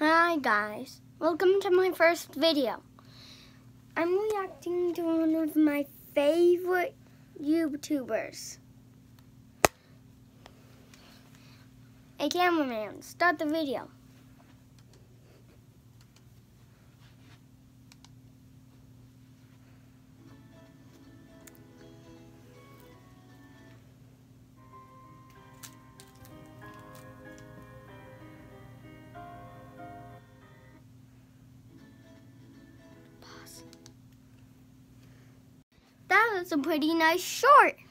Hi guys, welcome to my first video. I'm reacting to one of my favorite YouTubers. Hey cameraman, start the video. That was a pretty nice short.